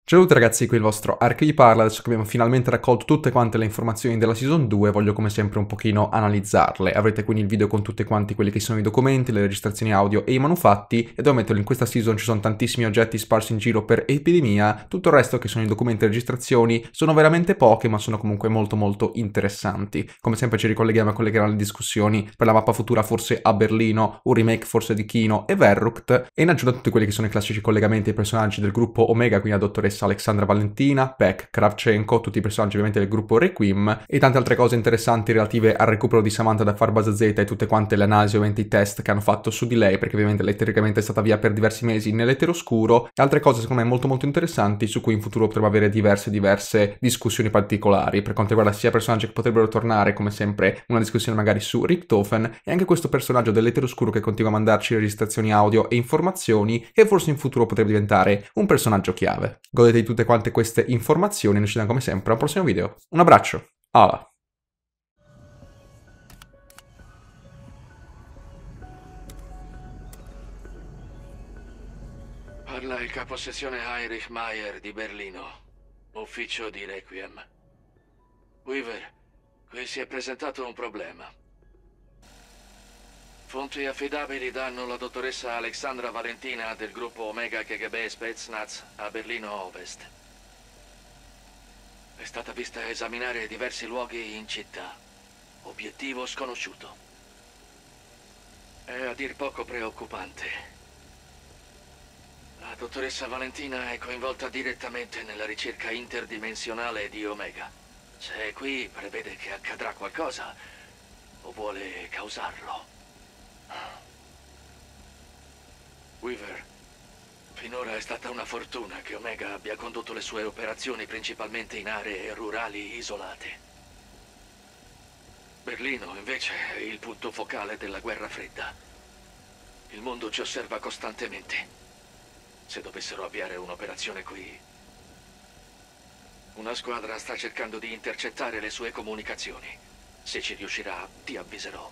Ciao a tutti ragazzi, qui il vostro Ark vi parla. Adesso che abbiamo finalmente raccolto tutte quante le informazioni della Season 2, voglio come sempre un pochino analizzarle. Avrete quindi il video con tutti quanti quelli che sono i documenti, le registrazioni audio e i manufatti, e devo metterlo in questa season ci sono tantissimi oggetti sparsi in giro per epidemia. Tutto il resto che sono i documenti e registrazioni sono veramente poche, ma sono comunque molto interessanti. Come sempre ci ricolleghiamo a quelle che erano le discussioni per la mappa futura forse a Berlino, un remake forse di Kino e Verrucht, e in aggiunta a tutti quelli che sono i classici collegamenti ai personaggi del gruppo Omega, quindi la dottoressa Alexandra Valentina, Peck, Kravchenko, tutti i personaggi ovviamente del gruppo Requiem, e tante altre cose interessanti relative al recupero di Samantha da Farbase Z e tutte quante le analisi, ovviamente i test che hanno fatto su di lei, perché ovviamente lei teoricamente è stata via per diversi mesi nell'eteroscuro, e altre cose secondo me molto interessanti su cui in futuro potremo avere diverse discussioni particolari, per quanto riguarda sia personaggi che potrebbero tornare, come sempre una discussione magari su Richtofen, e anche questo personaggio dell'eteroscuro che continua a mandarci registrazioni audio e informazioni, che forse in futuro potrebbe diventare un personaggio chiave. Godete di tutte quante queste informazioni e noi ci vediamo come sempre a un prossimo video. Un abbraccio, ala! Parla il caposezione Heinrich Mayer di Berlino, ufficio di Requiem. Weaver, qui si è presentato un problema. Fonti affidabili danno la dottoressa Alexandra Valentina del gruppo Omega KGB Spetsnaz a Berlino Ovest. È stata vista esaminare diversi luoghi in città. Obiettivo sconosciuto. È a dir poco preoccupante. La dottoressa Valentina è coinvolta direttamente nella ricerca interdimensionale di Omega. Se qui prevede che accadrà qualcosa, o vuole causarlo. Weaver, finora è stata una fortuna che Omega abbia condotto le sue operazioni principalmente in aree rurali isolate. Berlino, invece, è il punto focale della guerra fredda. Il mondo ci osserva costantemente. Se dovessero avviare un'operazione qui, una squadra sta cercando di intercettare le sue comunicazioni. Se ci riuscirà, ti avviserò.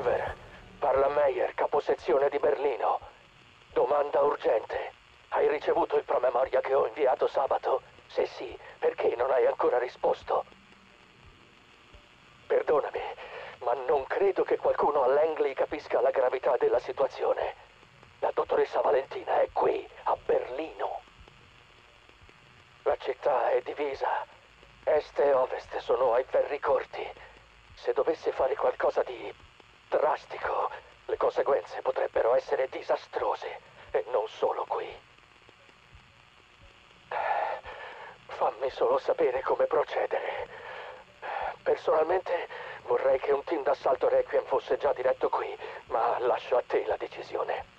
Silver, parla Meyer, caposezione di Berlino. Domanda urgente. Hai ricevuto il promemoria che ho inviato sabato? Se sì, perché non hai ancora risposto? Perdonami, ma non credo che qualcuno a Langley capisca la gravità della situazione. La dottoressa Valentina è qui, a Berlino. La città è divisa. Est e ovest sono ai ferri corti. Se dovesse fare qualcosa di drastico, le conseguenze potrebbero essere disastrose. E non solo qui. Fammi solo sapere come procedere. Personalmente vorrei che un team d'assalto Requiem fosse già diretto qui, ma lascio a te la decisione.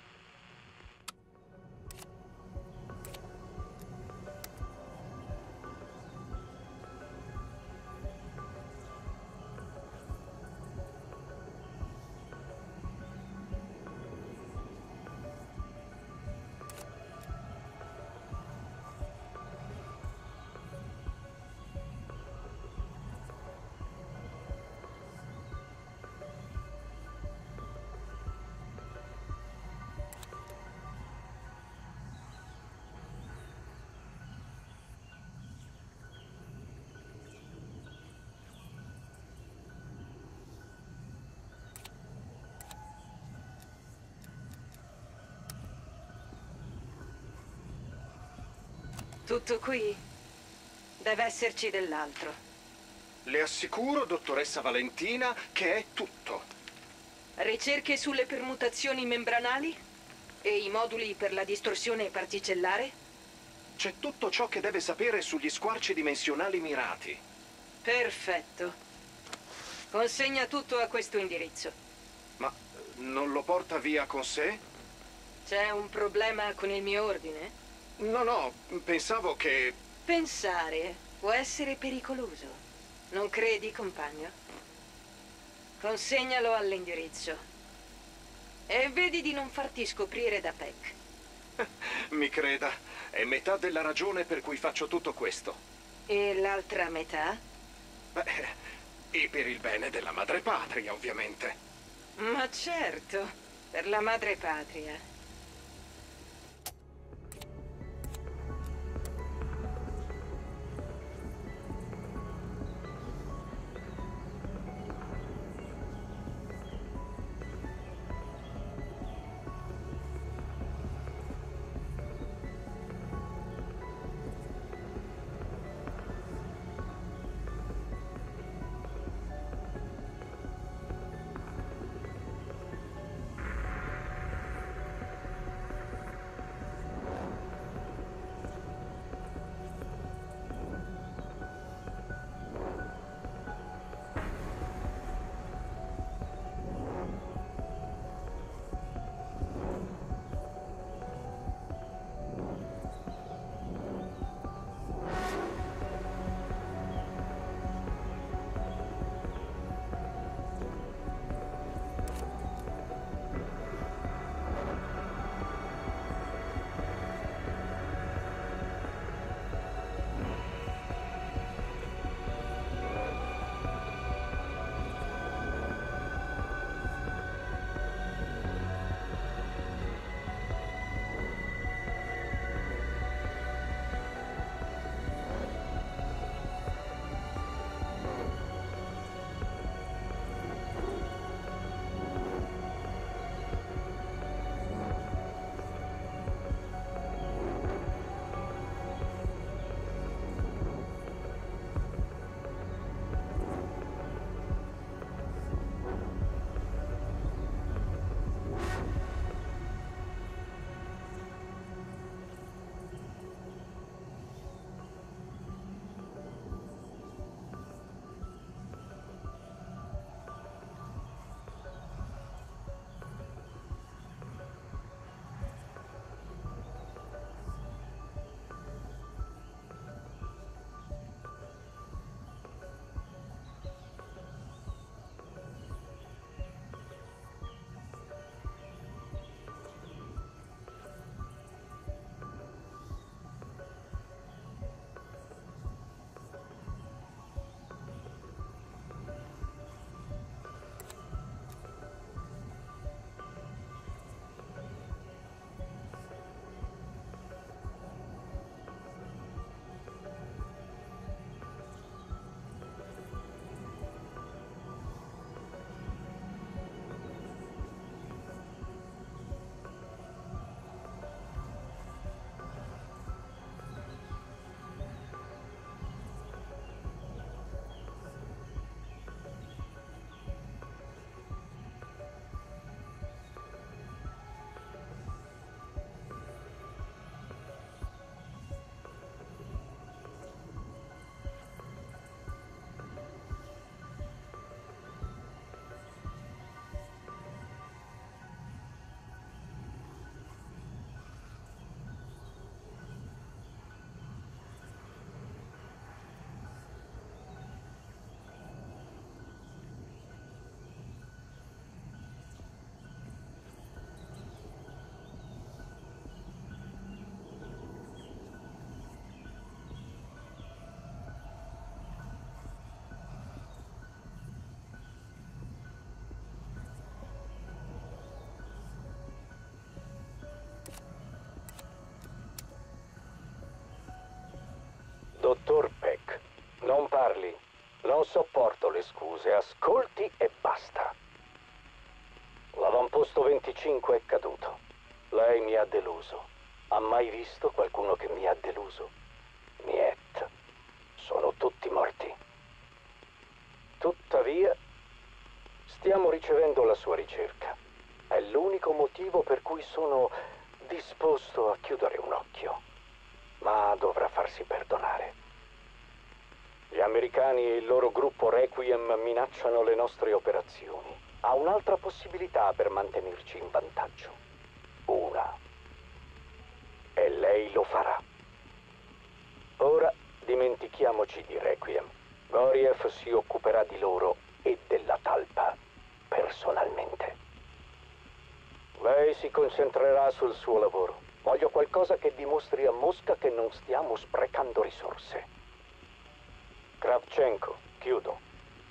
Tutto qui? Deve esserci dell'altro. Le assicuro, dottoressa Valentina, che è tutto. Ricerche sulle permutazioni membranali? E i moduli per la distorsione particellare? C'è tutto ciò che deve sapere sugli squarci dimensionali mirati. Perfetto. Consegna tutto a questo indirizzo. Ma non lo porta via con sé? C'è un problema con il mio ordine? No, pensavo che... Pensare può essere pericoloso. Non credi, compagno? Consegnalo all'indirizzo. E vedi di non farti scoprire da Peck. Mi creda, è metà della ragione per cui faccio tutto questo. E l'altra metà? Beh, e per il bene della madrepatria, ovviamente. Ma certo, per la madrepatria. sopporto le scuse, ascolti e basta. L'avamposto 25 è caduto. Lei mi ha deluso. Ha mai visto qualcuno che mi ha deluso? Niet. Sono tutti morti. Tuttavia, stiamo ricevendo la sua ricerca. È l'unico motivo per cui sono disposto a chiudere un occhio. Ma dovrà farsi perdonare. Gli americani e il loro gruppo Requiem minacciano le nostre operazioni. Ha un'altra possibilità per mantenerci in vantaggio. Una. E lei lo farà. Ora dimentichiamoci di Requiem. Goriev si occuperà di loro e della talpa personalmente. Lei si concentrerà sul suo lavoro. Voglio qualcosa che dimostri a Mosca che non stiamo sprecando risorse. Kravchenko, chiudo.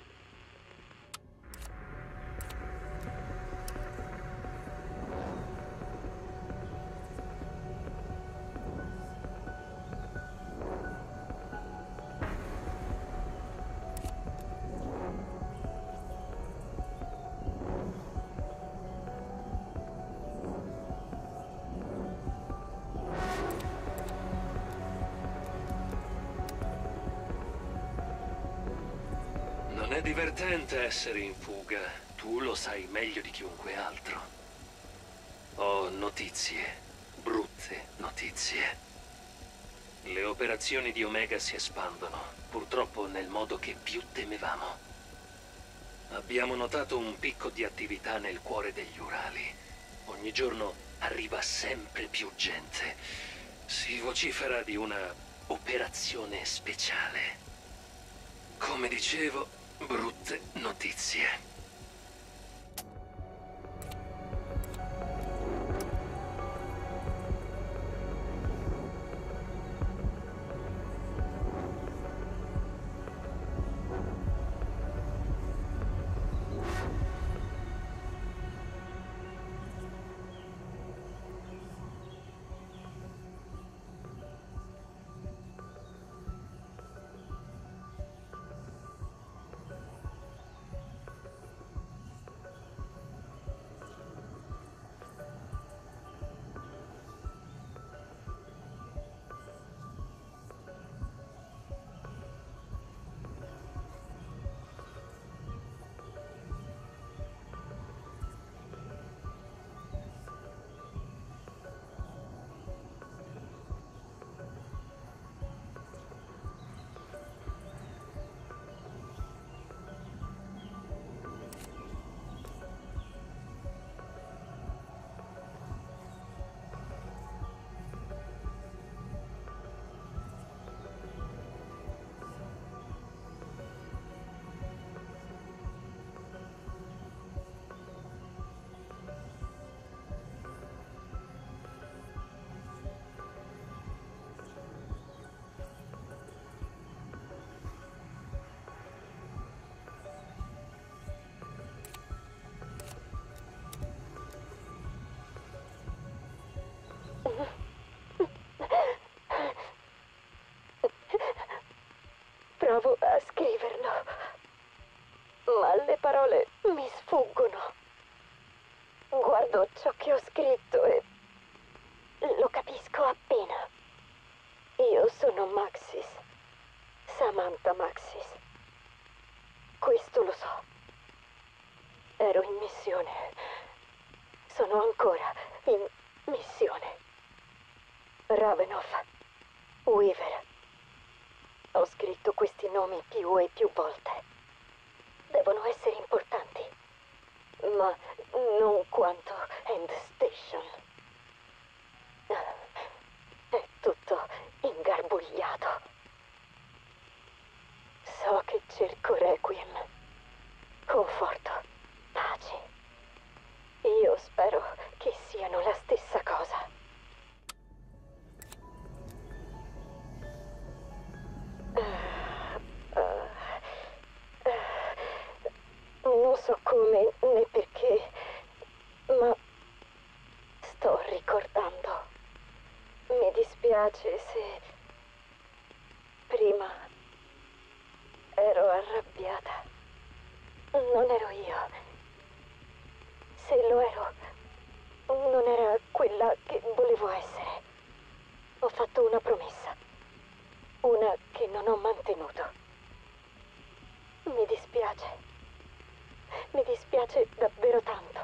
Non è divertente essere in fuga. Tu lo sai meglio di chiunque altro. Ho notizie, brutte notizie. Le operazioni di Omega si espandono, purtroppo nel modo che più temevamo. Abbiamo notato un picco di attività nel cuore degli Urali. Ogni giorno arriva sempre più gente. Si vocifera di una operazione speciale. Come dicevo, brutte notizie. Provo a scriverlo, ma le parole mi sfuggono. Guardo ciò che ho scritto e lo capisco appena. Io sono Maxis, Samantha Maxis. Questo lo so. Ero in missione. Sono ancora in missione. Ravenov, Weaver. Ho scritto questi nomi più e più volte. Devono essere importanti, ma non quanto End Station. È tutto ingarbugliato. So che cerco Requiem, conforto, pace. Io spero che siano la stessa cosa. Non so come né perché, ma sto ricordando. Mi dispiace se prima ero arrabbiata. Non ero io. Se lo ero, non era quella che volevo essere. Ho fatto una promessa. Una che non ho mantenuto. Mi dispiace. Mi dispiace davvero tanto.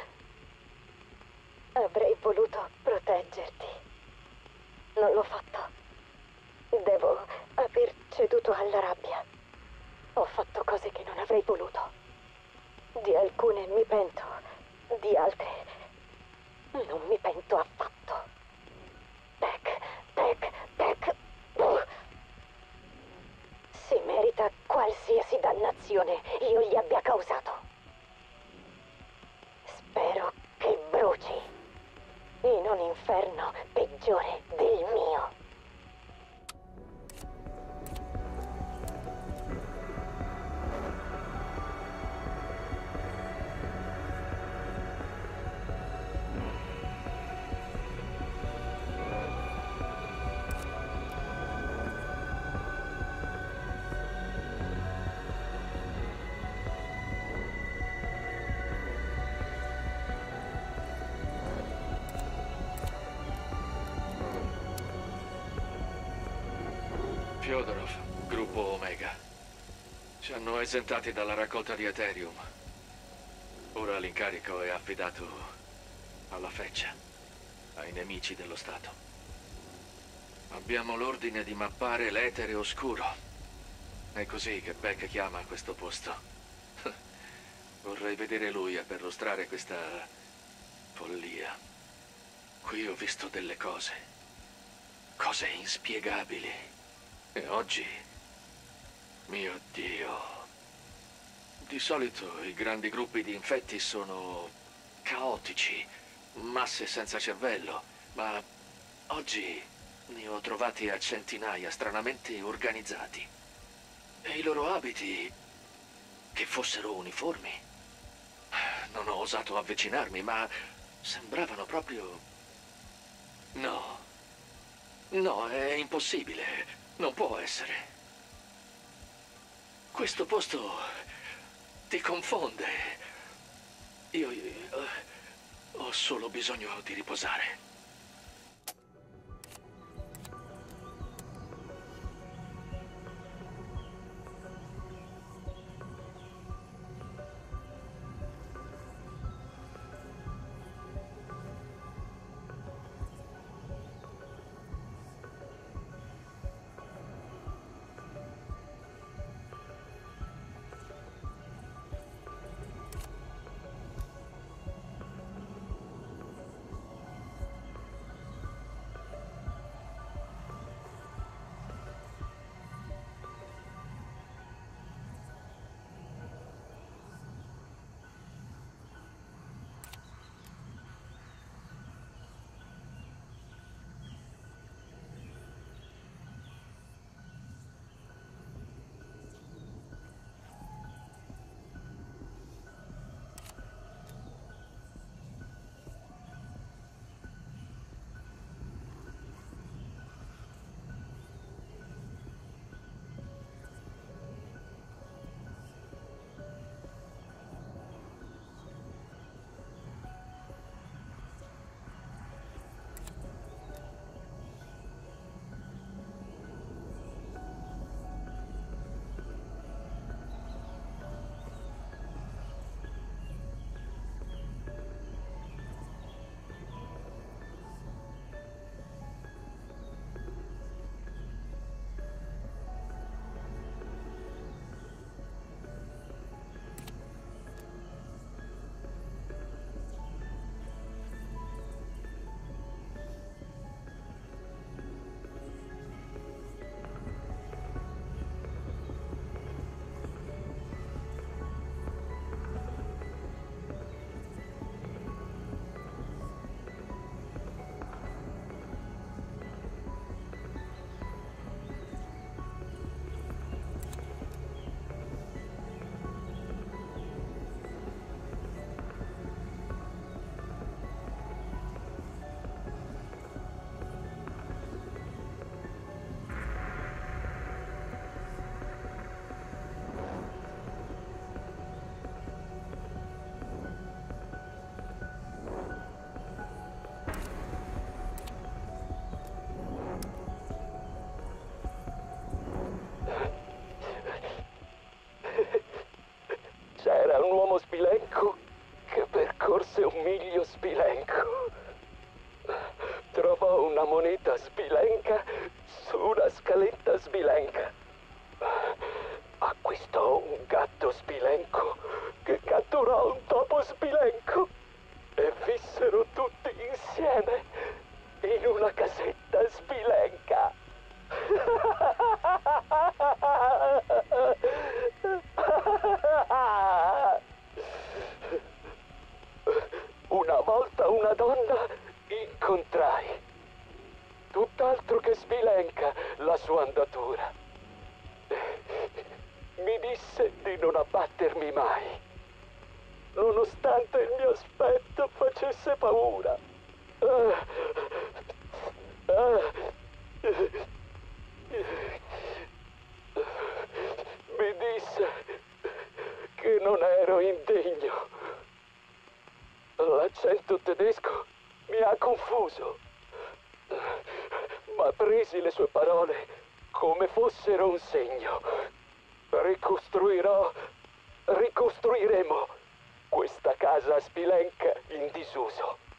Avrei voluto proteggerti. Non l'ho fatto. Devo aver ceduto alla rabbia. Ho fatto cose che non avrei voluto. Di alcune mi pento, di altre non mi pento affatto. Peck. Si merita qualsiasi dannazione io gli abbia causato. Spero che bruci in un inferno peggiore del mio. Fyodorov, gruppo Omega. Ci hanno esentati dalla raccolta di Ethereum. Ora l'incarico è affidato alla Feccia, ai nemici dello Stato. Abbiamo l'ordine di mappare l'etere oscuro. È così che Peck chiama questo posto. Vorrei vedere lui a perlustrare questa follia. Qui ho visto delle cose inspiegabili. E oggi, mio Dio, di solito i grandi gruppi di infetti sono caotici, masse senza cervello, ma oggi ne ho trovati a centinaia, stranamente organizzati. E i loro abiti, che fossero uniformi. Non ho osato avvicinarmi, ma sembravano proprio... No, è impossibile. Non può essere. Questo posto ti confonde. Io ho solo bisogno di riposare. un miglio spilenco. Trovò una moneta sbilenca su una scaletta sbilenca. Acquistò un gatto sbilenco che catturò un topo sbilenco e vissero tutti insieme in una casetta sbilenca. Una volta una donna incontrai, tutt'altro che sbilenca la sua andatura. Mi disse di non abbattermi mai, nonostante il mio aspetto facesse paura. Mi disse che non ero indegno. L'accento tedesco mi ha confuso, ma presi le sue parole come fossero un segno. Ricostruiremo questa casa spilenca in disuso.